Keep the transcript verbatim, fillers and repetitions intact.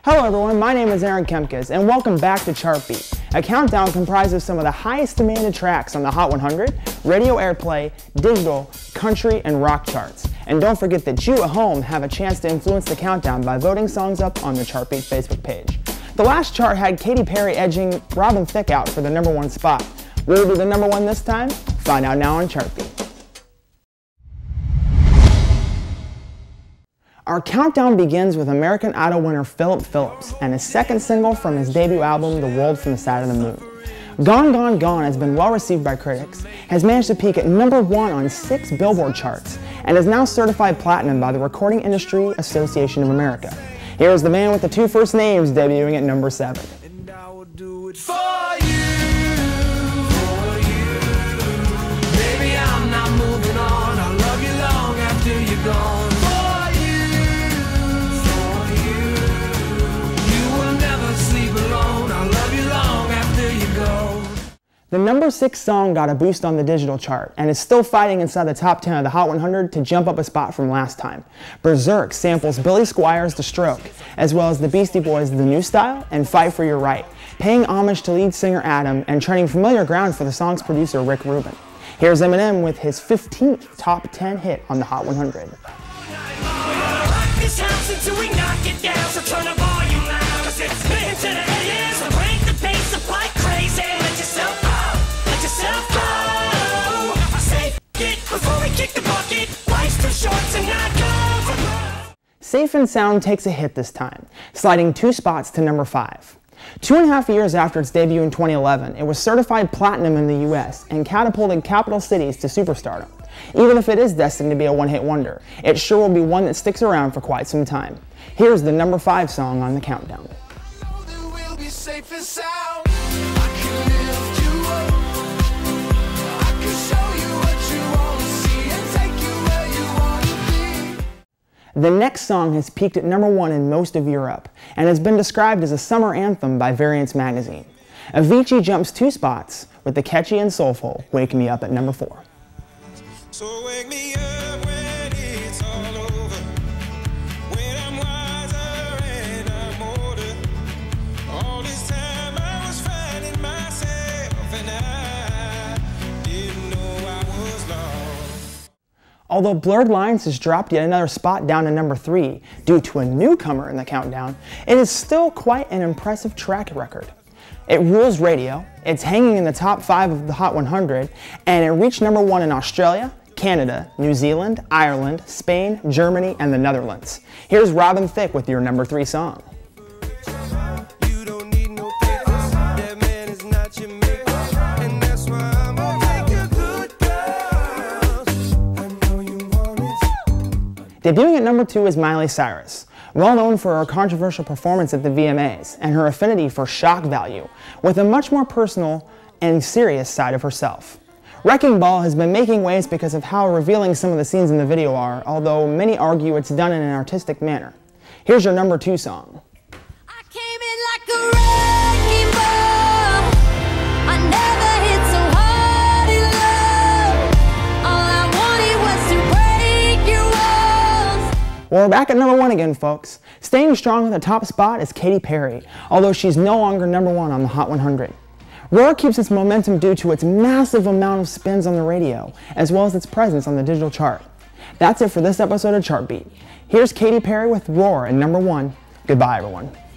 Hello everyone, my name is Aaron Kempkes, and welcome back to Chartbeat, a countdown comprised of some of the highest demanded tracks on the Hot one hundred, radio airplay, digital, country, and rock charts. And don't forget that you at home have a chance to influence the countdown by voting songs up on the Chartbeat Facebook page. The last chart had Katy Perry edging Robin Thicke out for the number one spot. Will it be the number one this time? Find out now on Chartbeat. Our countdown begins with American Idol winner Philip Phillips and his second single from his debut album, The World from the Side of the Moon. Gone, Gone, Gone has been well received by critics, has managed to peak at number one on six Billboard charts, and is now certified platinum by the Recording Industry Association of America. Here is the man with the two first names debuting at number seven. And I will do it for you, for you. Baby, I'm not moving on. I'll love you long after you're gone. The number six song got a boost on the digital chart and is still fighting inside the top ten of the Hot one hundred to jump up a spot from last time. Berserk samples Billy Squier's The Stroke, as well as the Beastie Boys' The New Style and Fight for Your Right, paying homage to lead singer Adam and treading familiar ground for the song's producer Rick Rubin. Here's Eminem with his fifteenth top ten hit on the Hot one hundred. Safe and Sound takes a hit this time, sliding two spots to number five. Two and a half years after its debut in twenty eleven, it was certified platinum in the U S and catapulted capital cities to superstardom. Even if it is destined to be a one-hit wonder, it sure will be one that sticks around for quite some time. Here's the number five song on the countdown. The next song has peaked at number one in most of Europe and has been described as a summer anthem by Variance magazine. Avicii jumps two spots with the catchy and soulful Wake Me Up at number four. So wake me up when it's all over, when I'm wiser and I'm older. All this time I was finding myself and I didn't know I was lost. Although Blurred Lines has dropped yet another spot down to number three due to a newcomer in the countdown, it is still quite an impressive track record. It rules radio, it's hanging in the top five of the Hot one hundred, and it reached number one in Australia, Canada, New Zealand, Ireland, Spain, Germany, and the Netherlands. Here's Robin Thicke with your number three song. Debuting at number two is Miley Cyrus, well known for her controversial performance at the V M As and her affinity for shock value, with a much more personal and serious side of herself. Wrecking Ball has been making waves because of how revealing some of the scenes in the video are, although many argue it's done in an artistic manner. Here's your number two song. I came in like a wrecking ball. I never hit so hard in love. All I wanted was to break your walls. Well, we're back at number one again, folks. Staying strong at the top spot is Katy Perry, although she's no longer number one on the Hot one hundred. Roar keeps its momentum due to its massive amount of spins on the radio, as well as its presence on the digital chart. That's it for this episode of Chartbeat. Here's Katy Perry with Roar at number one. Goodbye, everyone.